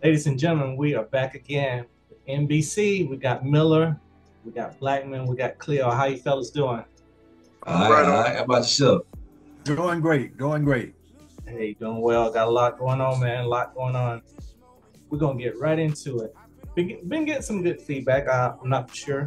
Ladies and gentlemen, we are back again with MBC. We got Miller, we got Blackman, we got Cleo. How you fellas doing? All right, all right. How about yourself? Doing great, doing great. Hey, doing well. Got a lot going on, man. A lot going on. We're gonna get right into it. Been getting some good feedback. I'm not for sure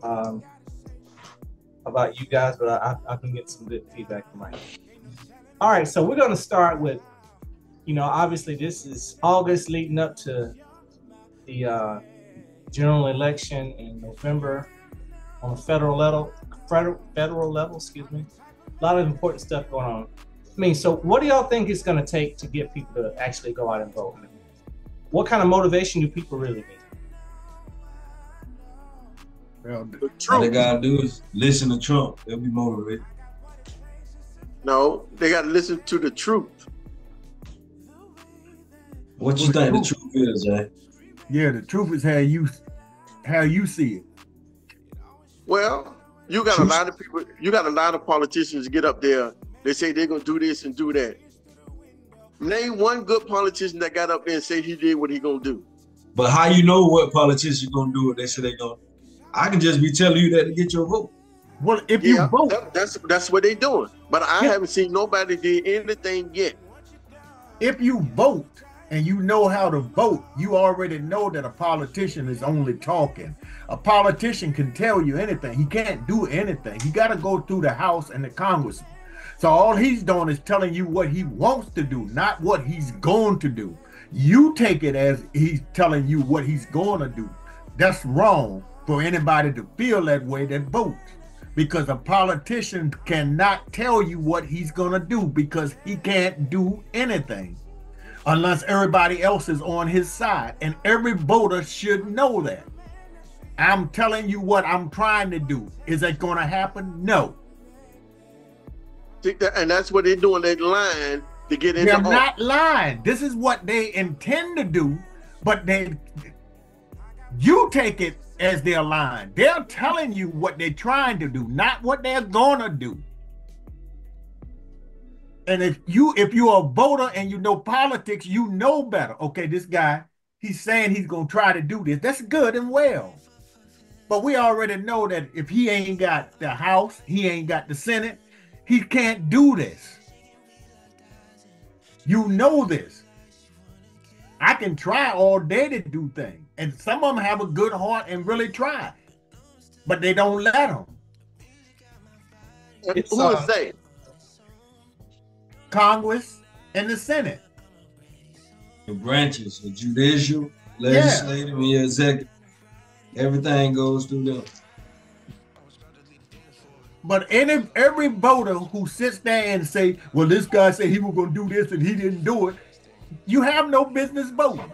about you guys, but I've been getting some good feedback from my. All right, so we're gonna start with, obviously this is August leading up to the general election in November on a federal level. Excuse me. A lot of important stuff going on. I mean, so what do y'all think it's going to take to get people to actually go out and vote? What kind of motivation do people really need? Well, all they gotta do is listen to Trump. They'll be motivated. No, they got to listen to the truth. What you think the truth is, Jay? Yeah, the truth is how you see it. Well, you got a lot of people, you got a lot of politicians get up there. They say they're gonna do this and do that. Name one good politician that got up there and say he did what he gonna do. But how you know what politicians gonna do what they say they gonna? I can just be telling you that to get your vote. Well, if you vote, that's what they doing. But I haven't seen nobody did anything yet. If you vote and you know how to vote, you already know that a politician is only talking. A politician can tell you anything. He can't do anything. He got to go through the House and the Congress. So all he's doing is telling you what he wants to do, not what he's going to do. You take it as he's telling you what he's going to do. That's wrong for anybody to feel that way that votes. Because a politician cannot tell you what he's going to do because he can't do anything unless everybody else is on his side. And every voter should know that. I'm telling you what I'm trying to do. Is that going to happen? No. And that's what they're doing. They're lying to get into. They're not lying. This is what they intend to do, but you take it as they're lying. They're telling you what they're trying to do, not what they're gonna do. And if you're a voter and you know politics, you know better. Okay, this guy, he's saying he's gonna try to do this. That's good and well. But we already know that if he ain't got the House, he ain't got the Senate, he can't do this. You know this. I can try all day to do things. And some of them have a good heart and really try. But they don't let them. Who is they? Congress and the Senate. The branches, the judicial, legislative, and the executive. Everything goes through them. But every voter who sits there and say, well, this guy said he was going to do this and he didn't do it, you have no business voting.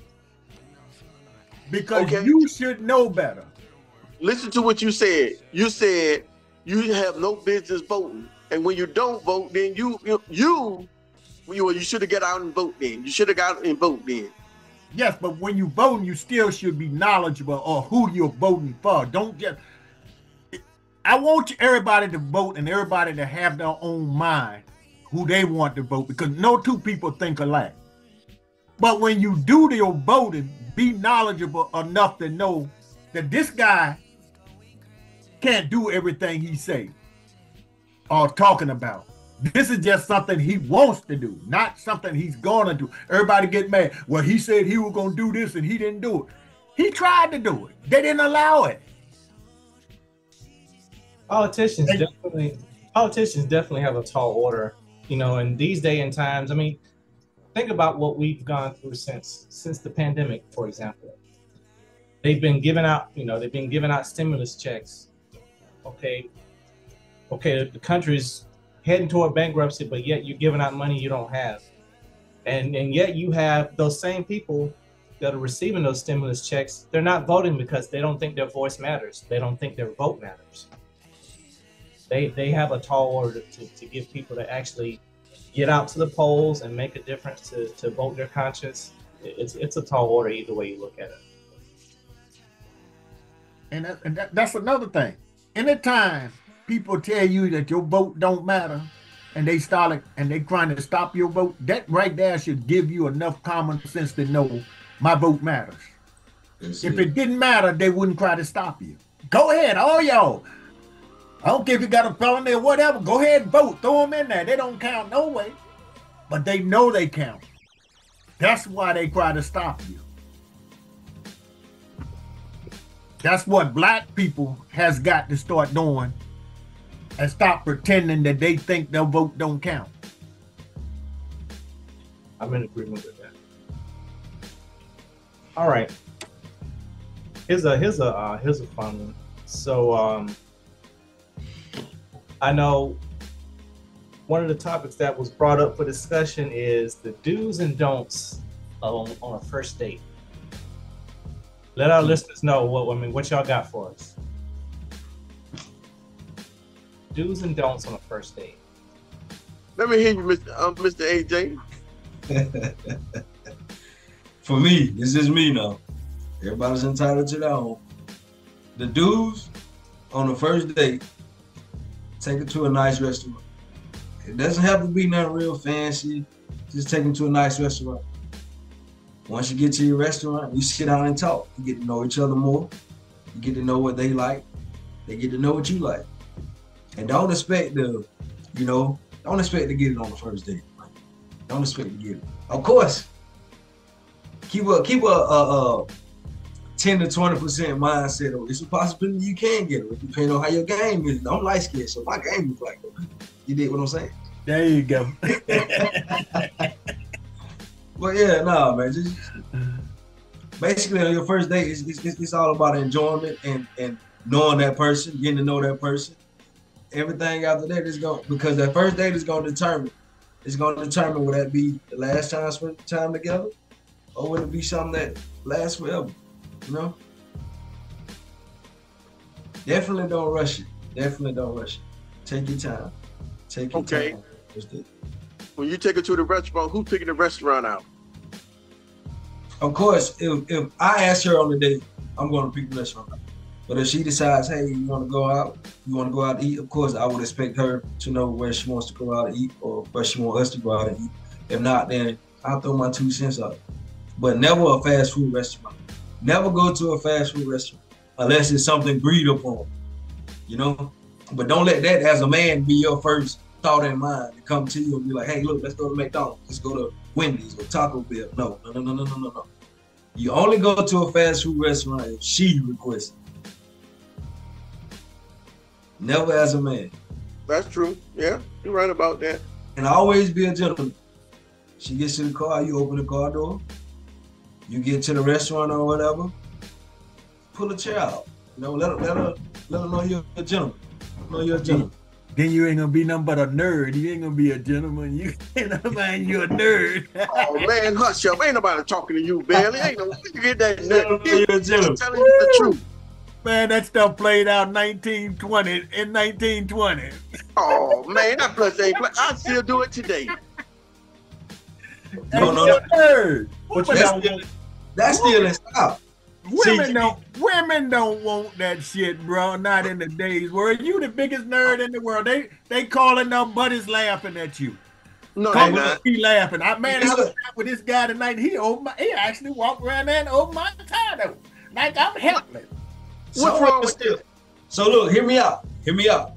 Because you should know better. Listen to what you said. You said you have no business voting. And when you don't vote, then you should have got out and vote then. You should have got out and vote then. Yes, but when you vote, you still should be knowledgeable of who you're voting for. Don't just... I want everybody to vote and everybody to have their own mind who they want to vote, because no two people think alike. But when you do your voting, be knowledgeable enough to know that this guy can't do everything he say or talking about. This is just something he wants to do, not something he's gonna do. Everybody get mad. Well, he said he was gonna do this and he didn't do it. He tried to do it. They didn't allow it. Politicians definitely have a tall order, in these day and times. I mean, think about what we've gone through since the pandemic, for example. They've been giving out stimulus checks. Okay, the country's heading toward bankruptcy, but yet you're giving out money you don't have. And yet you have those same people that are receiving those stimulus checks, they're not voting because they don't think their voice matters. They don't think their vote matters. They have a tall order to give people to actually get out to the polls and make a difference, to vote their conscience. It's a tall order either way you look at it. And that's another thing. Anytime people tell you that your vote don't matter and they trying to stop your vote, that right there should give you enough common sense to know My vote matters. If it didn't matter, they wouldn't try to stop you. Go ahead, all y'all. I don't care if you got a felony or whatever. Go ahead and vote. Throw them in there. They don't count no way. But they know they count. That's why they try to stop you. That's what black people has got to start doing and stop pretending that they think their vote don't count. I'm in agreement with that. All right. Here's a fun one. So I know one of the topics that was brought up for discussion is the do's and don'ts on a first date. Let our listeners know what y'all got for us. Do's and don'ts on a first date. Let me hear you, Mr. AJ. For me, this is me now. Everybody's entitled to their own. The do's on the first date, take it to a nice restaurant. It doesn't have to be nothing real fancy. Just take them to a nice restaurant. Once you get to your restaurant, you sit down and talk. You get to know each other more. You get to know what they like. They get to know what you like. And don't expect to get it on the first date. Don't expect to get it. Of course, keep a 10 to 20% mindset. It's a possibility you can get it, depending on how your game is. I'm light skinned, so my game is like that. You dig what I'm saying? There you go. But yeah, no, man. Just basically on your first date, it's all about enjoyment and knowing that person, getting to know that person. Everything after that is because that first date is gonna determine. It's gonna determine will that be the last time spent time together, or will it be something that lasts forever? You know? Definitely don't rush it. Take your time. Take your time. When you take her to the restaurant, who's picking the restaurant out? Of course, if I ask her on the date, I'm going to pick the restaurant out. But if she decides, hey, you want to go out to eat, of course, I would expect her to know where she wants to go out to eat or where she wants us to go out to eat. If not, then I'll throw my 2 cents out. But never a fast food restaurant. Never go to a fast food restaurant unless it's something agreed upon, you know? But don't let that as a man be your first thought in mind to come to you and be like, hey, look, let's go to McDonald's. Let's go to Wendy's or Taco Bell. No. You only go to a fast food restaurant if she requests it. Never as a man. That's true. Yeah, you're right about that. And always be a gentleman. She gets to the car, you open the car door. You get to the restaurant or whatever, pull a chair out. You know, let her know you're a gentleman. Know you're a gentleman. Then you ain't gonna be nothing but a nerd. You ain't gonna be a gentleman. You man, you're a nerd. Oh man, hush up. Ain't nobody talking to you, Bailey. Ain't no you get that nerd. You're a gentleman. Telling you the truth. Man, that stuff played out in 1920. Oh man, that plus ain't play. I still do it today. No. Nerd. That's still in style. Women don't want that shit, bro. Not in the days where you the biggest nerd in the world. They calling them buddies laughing at you. No, they not. He laughing. I was with this guy tonight. He actually walked around there and opened my car though. Like I'm helpless. What's wrong with this? So look, hear me out. I'm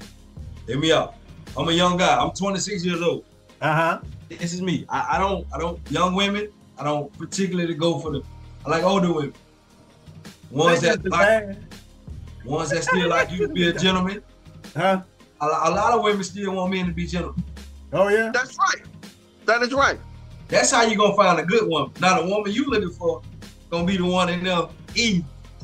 a young guy. I'm 26 years old. This is me. I don't young women. I don't particularly go for them. I like older women. Ones that still like you to be a gentleman. A lot of women still want men to be gentlemen. Oh yeah. That's right. That is right. That's how you gonna find a good one. Not a woman you looking for gonna be the one in there eating,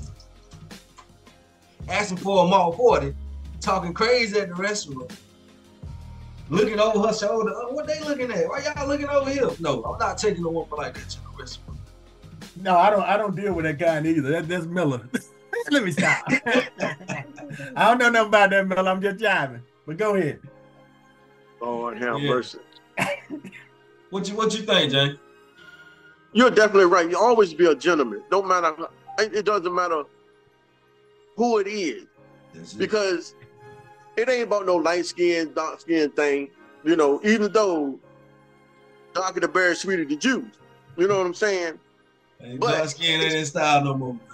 asking for a Malt 40, talking crazy at the restaurant, looking over her shoulder. Oh, what they looking at? Why y'all looking over here? No, I'm not taking a woman like that to the restaurant. No, I don't deal with that kind either. That's Miller. Let me stop. I don't know nothing about that, Miller. I'm just jiving. But go ahead. Lord have mercy. What you think, Jay? You're definitely right. You always be a gentleman. Don't matter. It doesn't matter who it is, because it ain't about no light skin, dark skin thing. You know, even though darker the berry, sweeter the juice. You know what I'm saying? Dark skin ain't in style no more.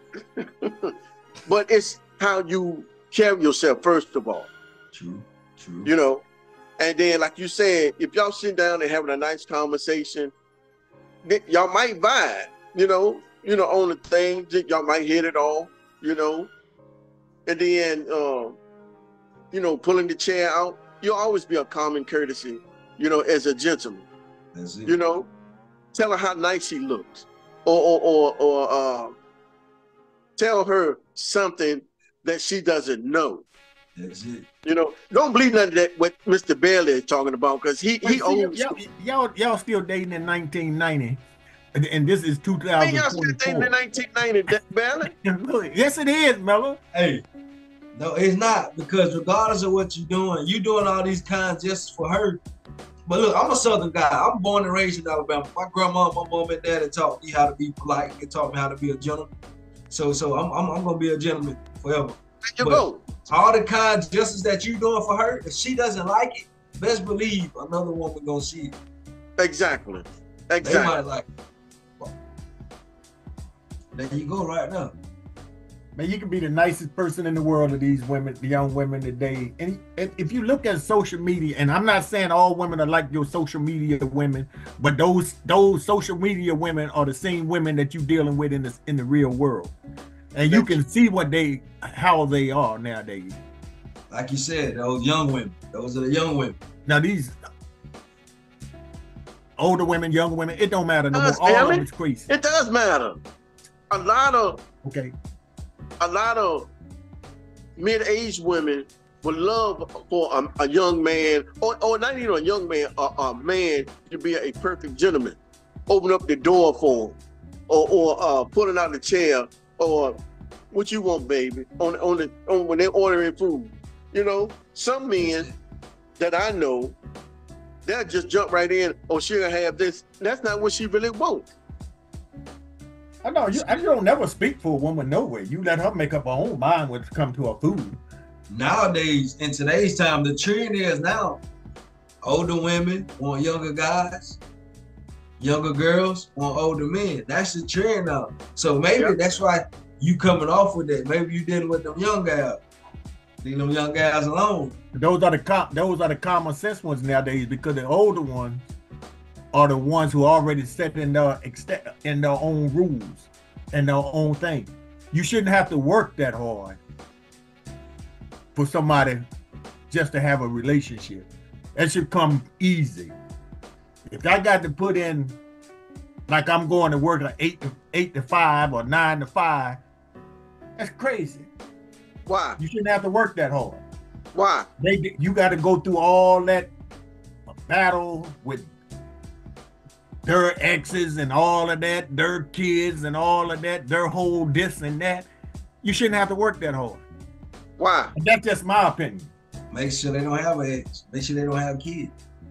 But it's how you carry yourself, first of all. True. You know, and then like you said, if y'all sit down and having a nice conversation, y'all might vibe, you know, on the thing, y'all might hit it all, you know, and then, you know, pulling the chair out, you'll always be a common courtesy, you know, as a gentleman. That's it. You know, tell her how nice she looks, or tell her something that she doesn't know. That's it. You know, don't believe none of that what Mr. Bailey is talking about, because he owns. Y'all still dating in 1990, and this is 2024. Man, y'all still dating in 1990, Bailey? Yes, it is, Miller. Hey, no, it's not, because regardless of what you're doing all these kinds just for her. But look, I'm a Southern guy. I'm born and raised in Alabama. My grandma, my mom, and dad taught me how to be polite and taught me how to be a gentleman. So I'm gonna be a gentleman forever. There you go. All the kind of justice that you're doing for her, if she doesn't like it, best believe another woman gonna see it. Exactly. They might like it. There you go right now. Man, you can be the nicest person in the world to these women, the young women today. And if you look at social media, and I'm not saying all women are like your social media women, but those social media women are the same women that you're dealing with in the real world. And you can see how they are nowadays. Like you said, those young women. Those are the young women. Now these older women, younger women, it don't matter no more. All of them is crazy. It does matter. A lot of mid-aged women would love for a young man, or not even a young man, a man to be a perfect gentleman. Open up the door for him, or pulling out the chair, or what you want, baby, on when they're ordering food. You know, some men that I know, they'll just jump right in, oh, she'll have this. That's not what she really wants. I know you don't never speak for a woman nowhere. You let her make up her own mind when it comes to her food. Nowadays, in today's time, the trend is now older women want younger guys, younger girls want older men. That's the trend now. So maybe that's why you coming off with that. Maybe you dealing with them young guys. Leave them young guys alone. Those are the common sense ones nowadays, because the older ones are the ones who already set in their own rules and their own thing. You shouldn't have to work that hard for somebody just to have a relationship. That should come easy. If I got to put in, like I'm going to work at 8 to 5 or 9 to 5, that's crazy. Why? You shouldn't have to work that hard. Why? You got to go through all that battle with their exes and all of that, their kids and all of that, their whole this and that. You shouldn't have to work that hard. Why? And that's just my opinion. Make sure they don't have an ex. Make sure they don't have kids.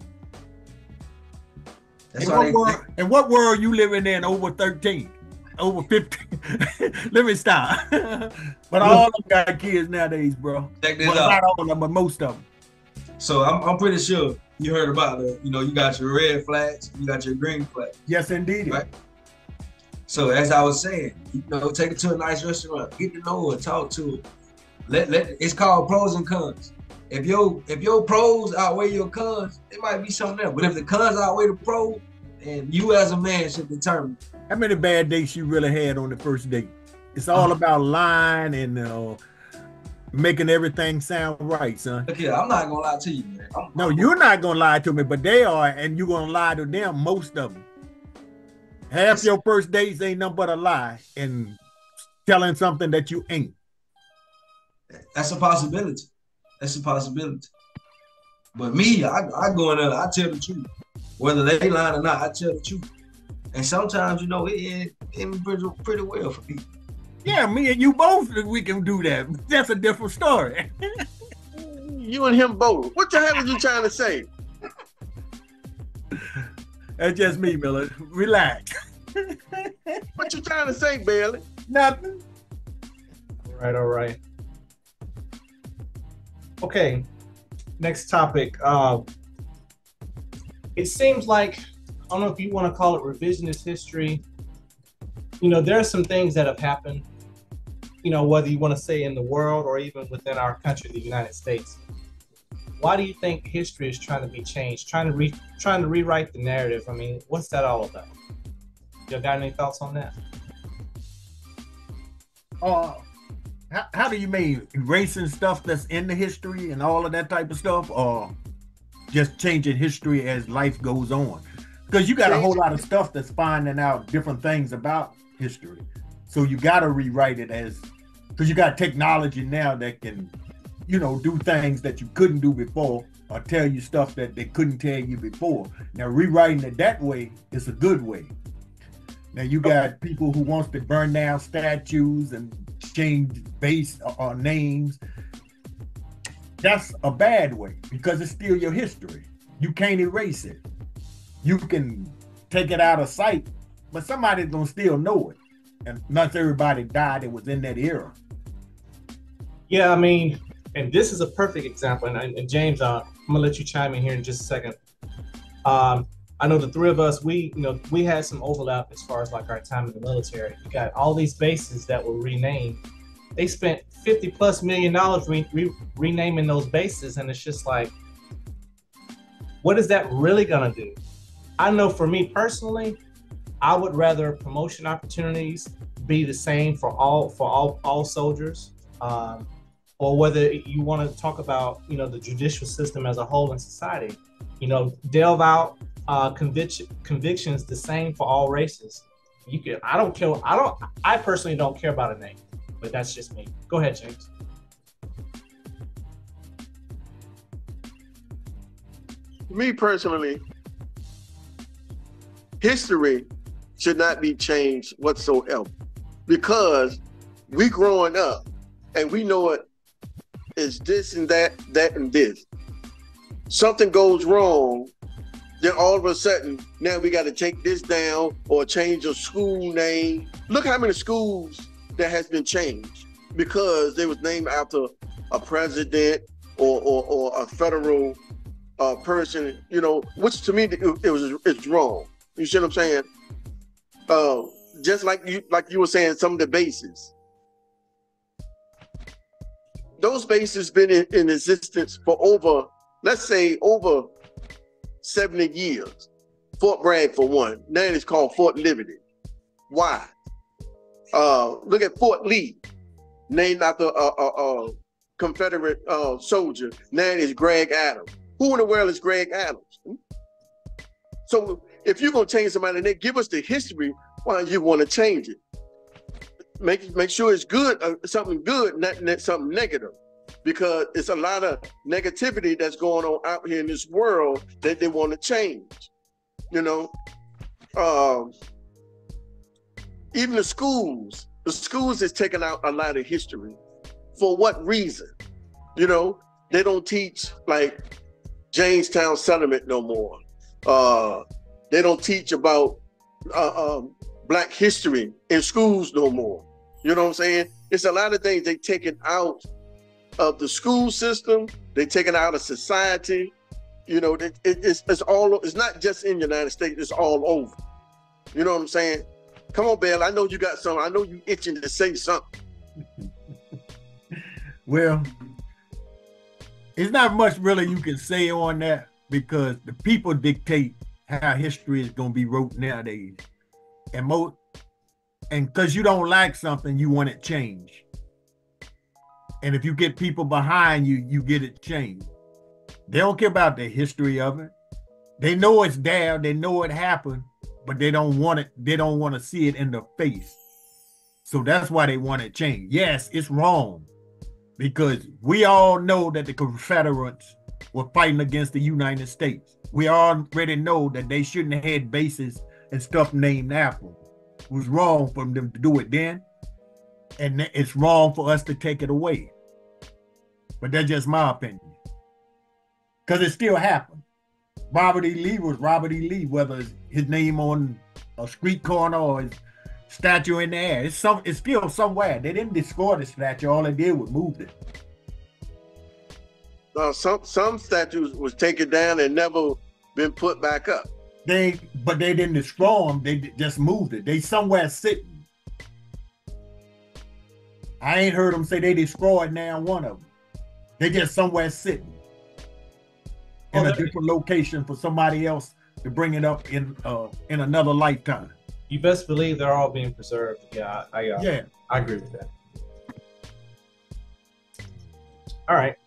That's in what world you living in over 13? Over 15? Let me stop. But all of them got kids nowadays, bro. Check this out. Not all of them, but most of them. So I'm pretty sure you heard about you got your red flags, you got your green flags. Yes, indeed. Right? So as I was saying, take it to a nice restaurant, get to know her, talk to her. It's called pros and cons. If your pros outweigh your cons, it might be something else. But if the cons outweigh the pros, then you as a man should determine. How many bad dates you really had on the first date? It's all about lying and making everything sound right, son. Look here, I'm not gonna lie to you, man. No, you're not gonna lie to me, but they are, and you're gonna lie to them, most of them. Half your first dates ain't nothing but a lie and telling something that you ain't. That's a possibility. That's a possibility. But me, I go in there, I tell the truth. Whether they lying or not, I tell the truth. And sometimes, it ends pretty well for people. Yeah, me and you both, we can do that. That's a different story. You and him both. What the hell are you trying to say? That's just me, Miller. Relax. What you trying to say, Bailey? Nothing. All right. Okay, next topic. It seems like, I don't know if you want to call it revisionist history, you know, there are some things that have happened, you know, whether you want to say in the world or even within our country, the United States. Why do you think history is trying to be changed, trying to rewrite the narrative? I mean, what's that all about? You got any thoughts on that? How do you mean, erasing stuff that's in the history and all of that type of stuff, or just changing history as life goes on? Because you got a whole lot of stuff that's finding out different things about history. So you got to rewrite it because you got technology now that can, you know, do things that you couldn't do before, or tell you stuff that they couldn't tell you before. Now, rewriting it that way is a good way. Now, you got people who wants to burn down statues and change base or names. That's a bad way, because it's still your history. You can't erase it. You can take it out of sight, but somebody's gonna still know it. And not everybody died that was in that era. Yeah, I mean, and this is a perfect example. And James, I'm gonna let you chime in here in just a second. I know the three of us, we had some overlap as far as like our time in the military. We got all these bases that were renamed. They spent $50+ million renaming those bases, and it's just like, what is that really gonna do? I know for me personally, I would rather promotion opportunities be the same for all soldiers, or whether you want to talk about, you know, the judicial system as a whole in society, you know, delve out convictions the same for all races. I personally don't care about a name, but that's just me. Go ahead, James. Me personally, history should not be changed whatsoever, because we growing up and we know it is this and that and this. Something goes wrong, then all of a sudden, now we got to take this down or change a school name. Look how many schools that has been changed because they was named after a president or a federal person, you know, which to me it's wrong. You see what I'm saying? Just like you were saying, some of the bases. Those bases been in existence for over, let's say, over 70 years. Fort Bragg for one. Now it's called Fort Liberty. Why? Look at Fort Lee, named after a Confederate soldier. Now it's Greg Adams. Who in the world is Greg Adams? So if you're gonna change somebody, then give us the history why you want to change it. Make sure it's good, something good, not something negative, because it's a lot of negativity that's going on out here in this world that they want to change. You know, even the schools is taking out a lot of history. For what reason? You know, they don't teach like Jamestown settlement no more. They don't teach about Black history in schools no more. You know what I'm saying? It's a lot of things they taken out of the school system. They taken out of society. You know, it's not just in the United States. It's all over. You know what I'm saying? Come on, Bill. I know you got something. I know you itching to say something. Well, it's not much really you can say on that, because the people dictate how history is going to be wrote nowadays. And because you don't like something, you want it changed. And if you get people behind you, you get it changed. They don't care about the history of it. They know it's there. They know it happened, but they don't want it. They don't want to see it in their face. So that's why they want it changed. Yes, it's wrong, because we all know that the Confederates were fighting against the United States. We already know that they shouldn't have had bases and stuff named after them. It was wrong for them to do it then, and it's wrong for us to take it away. But that's just my opinion, because it still happened. Robert E. Lee was Robert E. Lee, whether it's his name on a street corner or his statue in the air. It's still somewhere. They didn't destroy the statue. All they did was move it. Some statues was taken down and never been put back up. But they didn't destroy them. They just moved it. They somewhere sitting. I ain't heard them say they destroyed now one of them. They just somewhere sitting in a different location for somebody else to bring it up in another lifetime. You best believe they're all being preserved. Yeah, I agree with that. All right.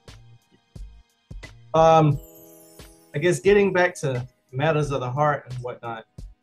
I guess getting back to matters of the heart and whatnot.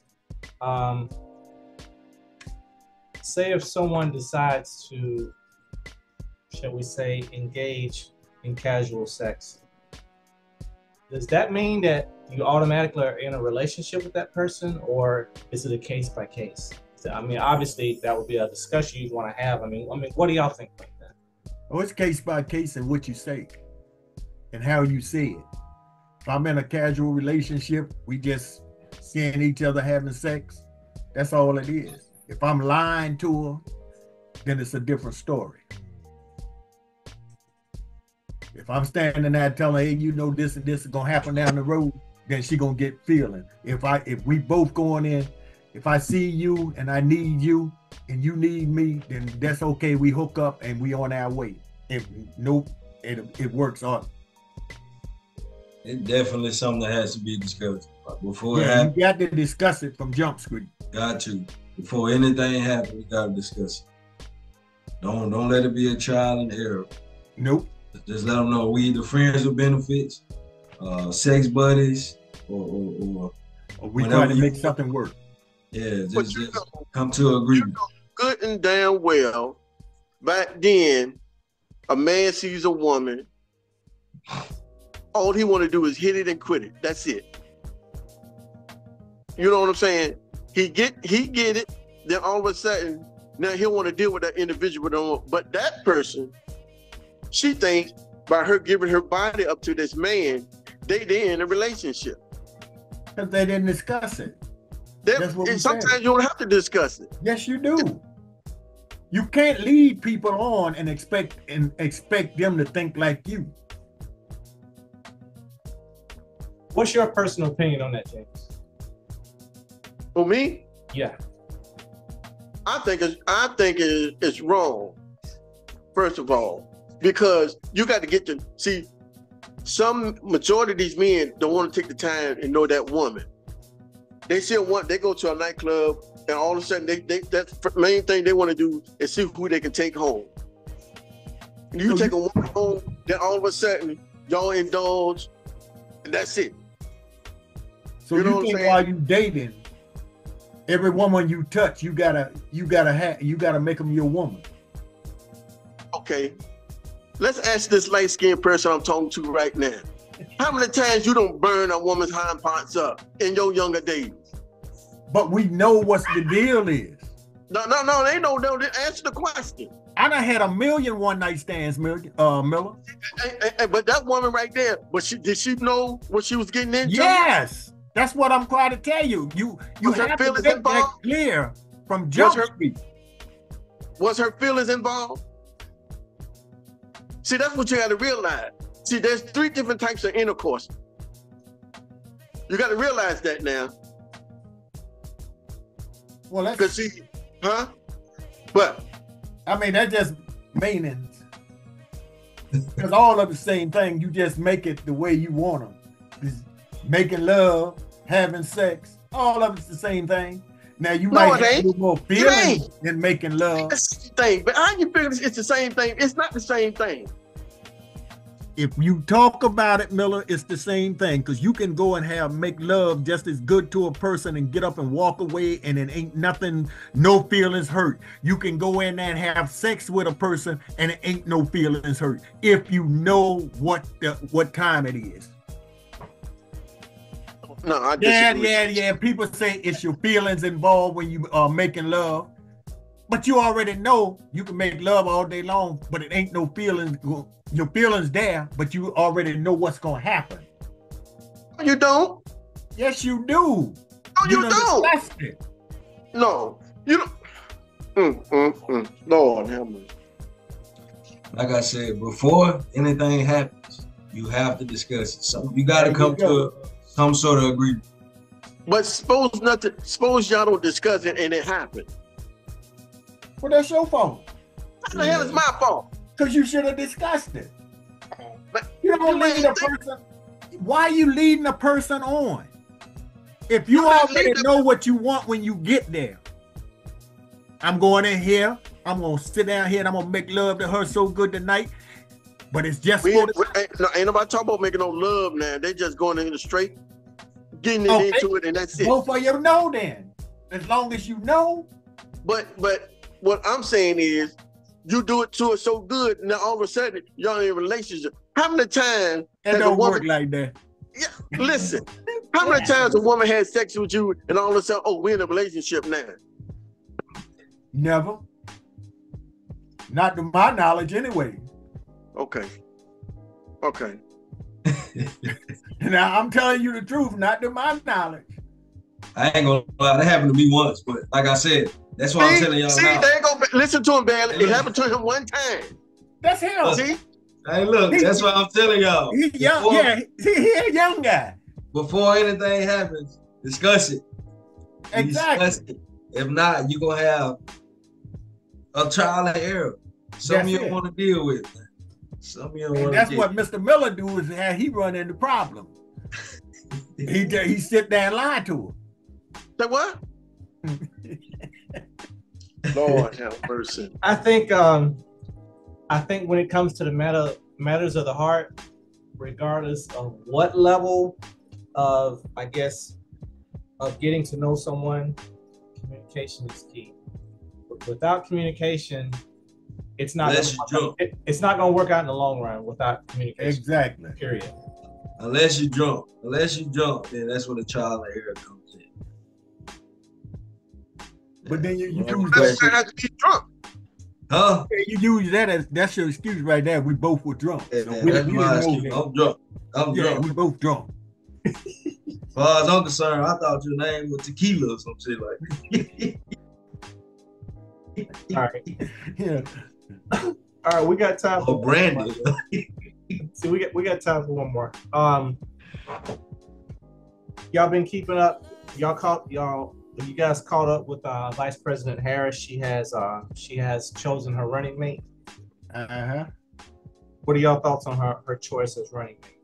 Say if someone decides to, shall we say, engage in casual sex, does that mean that you automatically are in a relationship with that person, or is it a case by case? I mean, obviously that would be a discussion you'd want to have. I mean, what do y'all think about that? Oh, it's case by case and what you say and how you say it. If I'm in a casual relationship, we just seeing each other having sex. That's all it is. If I'm lying to her, then it's a different story. If I'm standing there telling her, hey, you know this and this is gonna happen down the road, then she gonna get feeling. If we both going in, if I see you and I need you and you need me, then that's okay. We hook up and we on our way. If nope, it works out. It's definitely something that has to be discussed before it Yeah, happens. you got to discuss it from Jump Street. Got to. Before anything happens, we gotta discuss it. Don't let it be a trial and error. Nope. Just let them know we either friends with benefits, sex buddies, or we try to make something work. Yeah, just come to agreement. You know good and damn well, back then, a man sees a woman, all he want to do is hit it and quit it. That's it. You know what I'm saying? He get it, then all of a sudden, now he'll want to deal with that individual, but that person, she thinks by her giving her body up to this man, they in a relationship. Because they didn't discuss it. Sometimes you don't have to discuss it. Yes, you do. You can't lead people on and expect them to think like you. What's your personal opinion on that, James? For me? Yeah. I think it's wrong, first of all, because you got to get to see some majority of these men don't want to take the time and know that woman. They go to a nightclub and all of a sudden that's the main thing they want to do is see who they can take home. And you take a woman home, then all of a sudden y'all indulge, and that's it. So you think while you dating, every woman you touch, you gotta make them your woman. Okay, let's ask this light-skinned person I'm talking to right now. How many times you don't burn a woman's hind parts up in your younger days? But we know what the deal is. No, they don't know. Answer the question. I done had 1,000,000 one-night stands, Miller. But that woman right there, did she know what she was getting into? Yes. That's what I'm trying to tell you. You have to make that clear from Jump Street. Was her feelings involved? See, that's what you got to realize. See, there's 3 different types of intercourse. You got to realize that now. Well, that's... see, huh? But I mean, that just meanings. Because all of the same thing, you just make it the way you want them. Just making love, having sex, all of it's the same thing. Now you might have a little more feelings than making love. It's the same thing, but how you figure it's the same thing? It's not the same thing. If you talk about it, Miller, it's the same thing, because you can go and make love just as good to a person and get up and walk away and it ain't nothing, no feelings hurt. You can go in there and have sex with a person and it ain't no feelings hurt if you know what time it is. No, I disagree. Yeah. People say it's your feelings involved when you are making love, but you already know you can make love all day long, but it ain't no feelings. Your feelings there, but you already know what's gonna happen. You don't? Yes, you do. No, you don't. No, you don't. Lord have mercy. Like I said, before anything happens, you have to discuss it. So you got to come to some sort of agreement. But suppose y'all don't discuss it and it happened. Well, that's your fault. What the hell is my fault? Because you should have discussed it. But You don't lead a person. Why are you leading a person on? If you already know what you want when you get there, I'm going in here. I'm gonna sit down here and I'm gonna make love to her so good tonight. But it's just ain't nobody talking about making no love now. They just going in the straight, getting into it, and that's it. Both of you know then. As long as you know. But what I'm saying is, you do it to her so good, now all of a sudden y'all in a relationship. How many times it don't work like that? Yeah, listen. How many times a woman had sex with you and all of a sudden, oh, we're in a relationship now? Never. Not to my knowledge, anyway. Okay. Now I'm telling you the truth, not to my knowledge. I ain't gonna lie, that happened to me once, but like I said, that's why I'm telling y'all now. They ain't gonna listen to him, man. It happened to him one time. That's him. See? Hey, look, that's why I'm telling y'all. He's young, he's a young guy. Before anything happens, discuss it. Exactly. Discuss it. If not, you're gonna have a trial and error. Some of you don't want to deal with. Some of you don't want to. That's what Mr. Miller do is how he run into problems. he sit there and lie to her. Say what? Lord have mercy. I think when it comes to the matters of the heart, regardless of what level of, I guess, of getting to know someone, communication is key. Without communication, it's not going to work out in the long run without communication. Exactly. Period. Unless you drunk, then that's when the trial and error comes in. But then you use that. Have to be drunk. Huh? You use that that's your excuse right there. We both were drunk. Yeah, So that's my excuse. I'm drunk. We both drunk. As far as I'm concerned, I thought your name was Tequila or some shit like that. All right. Yeah. All right, we got time for Brandon. See, we got time for one more. Y'all been keeping up. You guys caught up with Vice President Harris. She has chosen her running mate. Uh-huh. What are y'all thoughts on her choice as running mate?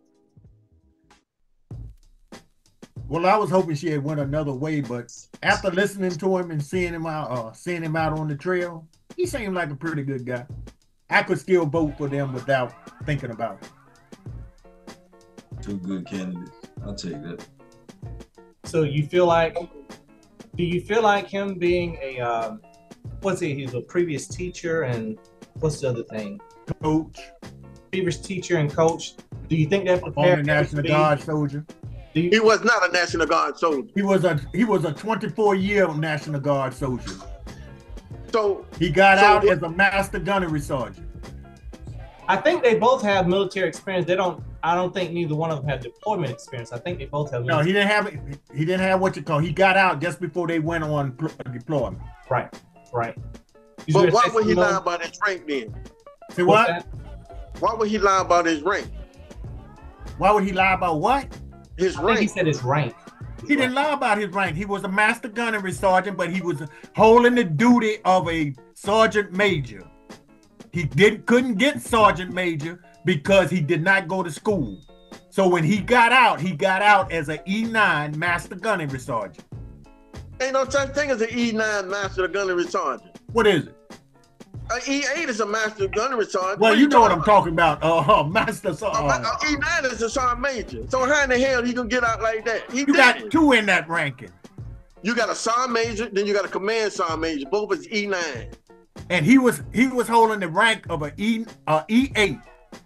Well, I was hoping she had went another way, but after listening to him and seeing him out on the trail, he seemed like a pretty good guy. I could still vote for them without thinking about it. Two good candidates. I'll take that. So do you feel like him being a he's a previous teacher and what's the other thing? Coach. Previous teacher and coach. Do you think that prepared him National Guard soldier? He was not a National Guard soldier. He was a 24-year National Guard soldier. So he got out as a master gunnery sergeant. I think they both have military experience. I don't think neither one of them have deployment experience. I think they both have. No, he didn't have it. He didn't have what you call. He got out just before they went on deployment. Right. But why would he lie about his rank then? See what? Why would he lie about his rank? Why would he lie about what? His rank. I think he said his rank. He didn't lie about his rank. He was a master gunnery sergeant, but he was holding the duty of a sergeant major. He couldn't get sergeant major because he did not go to school. So when he got out as an E9 master gunnery sergeant. Ain't no such thing as an E9 master gunnery sergeant. What is it? An E8 is a master gunnery sergeant. Well, you know what I'm talking about. Master sergeant. E9 is a sergeant major. So how in the hell he gonna get out like that? You got two in that ranking. You got a sergeant major, then you got a command sergeant major. Both is E9. And he was holding the rank of an E8.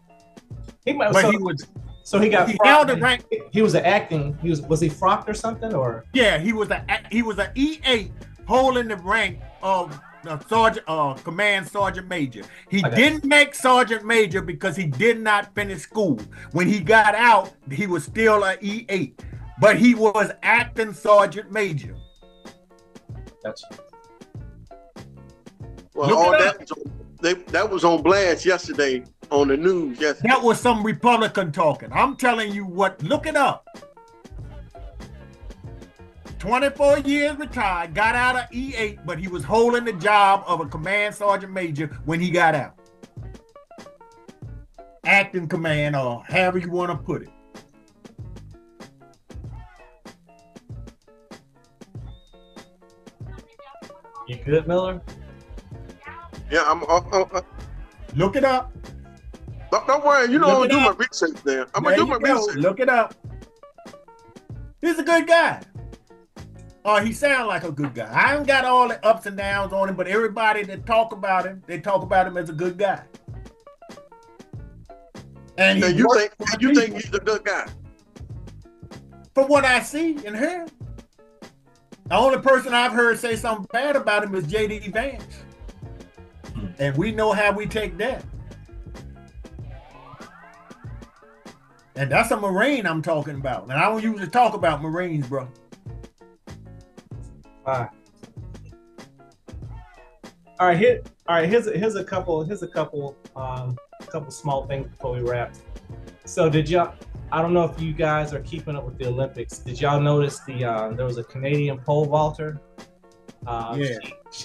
He held the rank. He was acting. Was he frocked or something or? Yeah, he was an E8 holding the rank of the sergeant, command sergeant major. He didn't make sergeant major because he did not finish school. When he got out, he was still an E8, but he was acting sergeant major. Gotcha. Well, that was on blast yesterday on the news. Yesterday. That was some Republican talking. I'm telling you what. Look it up. 24 years retired, got out of E8, but he was holding the job of a command sergeant major when he got out. Acting command, or however you want to put it. You good, Miller? Yeah, I'm. Look it up. Don't worry. You know, I'm gonna do my research there. I'm gonna do my research. Look it up. He's a good guy. He sounds like a good guy. I haven't got all the ups and downs on him, but everybody that talk about him, they talk about him as a good guy. And you think he's a good guy? From what I see and hear. The only person I've heard say something bad about him is J.D. Vance. And we know how we take that. And that's a Marine I'm talking about. And I don't usually talk about Marines, bro. All right. Here's a couple small things before we wrap. So I don't know if you guys are keeping up with the Olympics. Did y'all notice there was a Canadian pole vaulter? Yeah.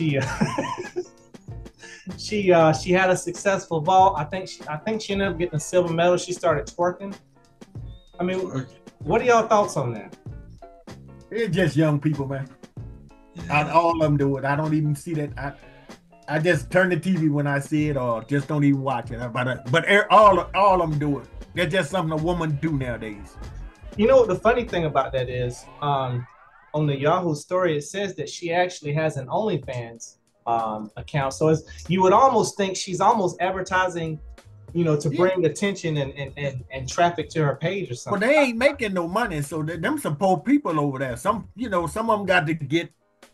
She had a successful vault. I think she ended up getting a silver medal. She started twerking. I mean, what are y'all thoughts on that? It's just young people, man. All of them do it. I don't even see that. I just turn the TV when I see it, or just don't even watch it. But all of them do it. That's just something a woman do nowadays. You know what the funny thing about that is? On the Yahoo story, it says that she actually has an OnlyFans account. So you would almost think she's almost advertising, to bring attention and traffic to her page or something. Well, they ain't making no money, so them some poor people over there. Some of them got to get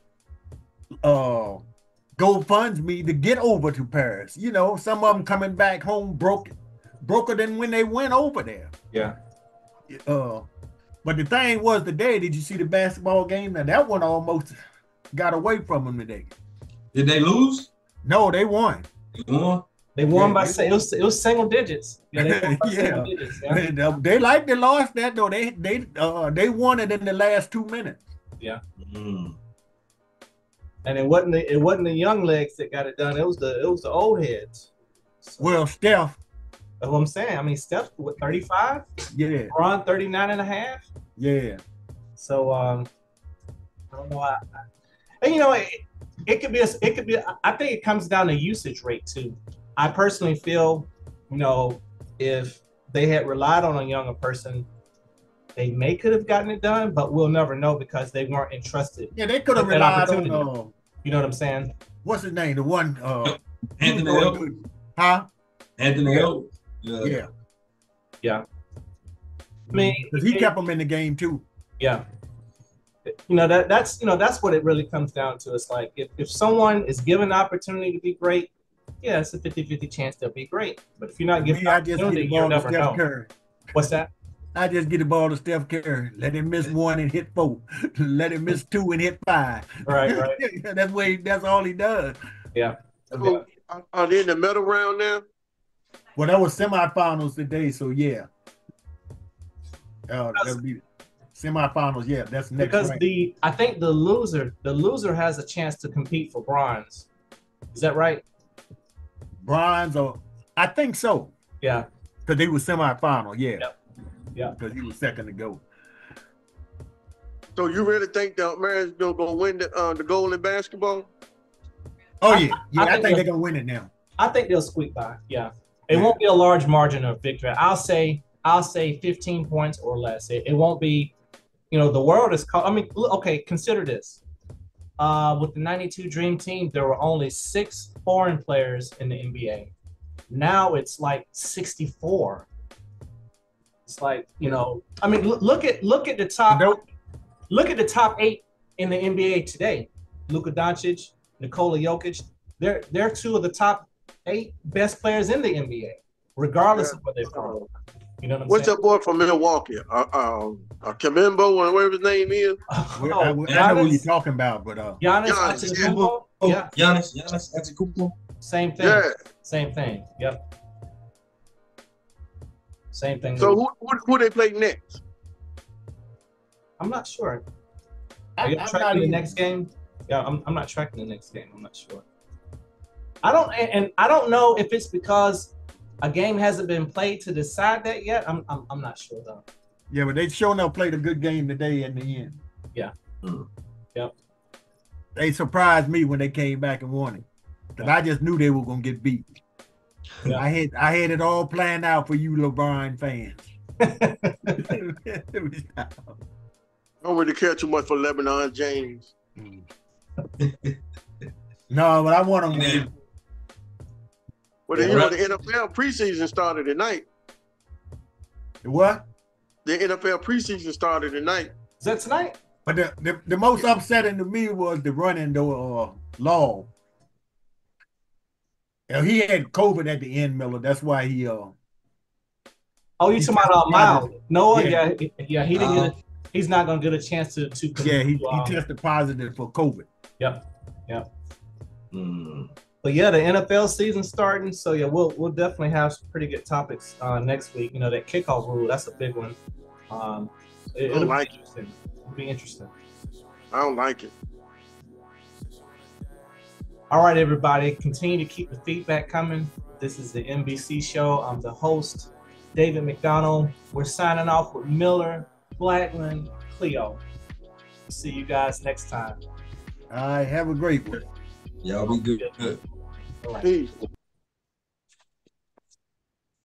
GoFundMe to get over to Paris. Some of them coming back home broker than when they went over there. Yeah. But the thing was today, did you see the basketball game? Now that one almost got away from them today. Did they lose? No, they won. They won by it was single digits. Yeah, they won by single digits. Yeah. They like they lost that though. They won it in the last 2 minutes. Yeah. And it wasn't the young legs that got it done. It was the old heads. So, well, Steph. That's what I'm saying. I mean, Steph, 35? Yeah. Ron, 39 and a half? Yeah. So, I don't know why. And, it could be, I think it comes down to usage rate, too. I personally feel, if they had relied on a younger person, they could have gotten it done, but we'll never know because they weren't entrusted. Yeah, they could have relied on, you know what I'm saying? What's his name? The one, Anthony Hill. Huh? Anthony Hill. Yeah. I mean, because he kept them in the game too. Yeah. That's what it really comes down to. It's like if someone is given the opportunity to be great, yeah, it's a 50-50 chance they'll be great. But if you're not given the opportunity, you'll never know. Curry. What's that? I just get the ball to Steph Curry. Let him miss 1 and hit 4. Let him miss 2 and hit 5. Right. That's all he does. Yeah. So, are they in the middle round now? Well, that was semifinals today, so yeah. That'll be semifinals. Yeah, that's next. Because I think the loser has a chance to compete for bronze. Is that right? Bronze, or I think so. Yeah. Because they were semifinal. Yeah. Yep. Yeah. Because he was second to go. So you really think the Americans gonna win the gold in basketball? Oh yeah, I think they're gonna win it now. I think they'll squeak by. Yeah. It won't be a large margin of victory. I'll say 15 points or less. It won't be, the world is called. I mean, okay, consider this. With the 92 Dream Team, there were only 6 foreign players in the NBA. Now it's like 64. It's like, I mean, look at the top. Look at the top 8 in the NBA today. Luka Doncic, Nikola Jokic. They're 2 of the top 8 best players in the NBA, regardless of what they're from. You know what I'm What's saying? that boy from Milwaukee? Kamimbo, whatever his name is. I know what you're talking about, but Giannis Antetokounmpo. Yeah. Giannis Antetokounmpo. Same thing. Yeah. Same thing. Yep. Same thing. So who they play next? I'm not sure. Are you tracking the next game? Yeah, I'm not tracking the next game. I'm not sure. I don't know if it's because a game hasn't been played to decide that yet. I'm not sure though. Yeah, but they sure enough played a good game today in the end. Yeah. Yep. They surprised me when they came back and won it. Because I just knew they were gonna get beat. Yeah. I had it all planned out for you LeBron fans. I don't really care too much for LeBron James. No, but I want him to win. Well, then, you know, the NFL preseason started tonight. The what? The NFL preseason started tonight. Is that tonight? But the most upsetting to me was the running Law. He had COVID at the end, Miller. That's why he Oh, you talking about Miles? Noah? Yeah, he didn't get he's not gonna get a chance to yeah, he tested positive for COVID. Yep. But yeah, the NFL season starting, so yeah, we'll definitely have some pretty good topics next week. You know, that kickoff rule, that's a big one. It'll be interesting. It'll be interesting. I don't like it. All right, everybody, continue to keep the feedback coming. This is the MBC show. I'm the host, David McDonald. We're signing off with Miller, Blackman, Cleo. See you guys next time. All right, have a great one. Y'all be good. All right. Peace.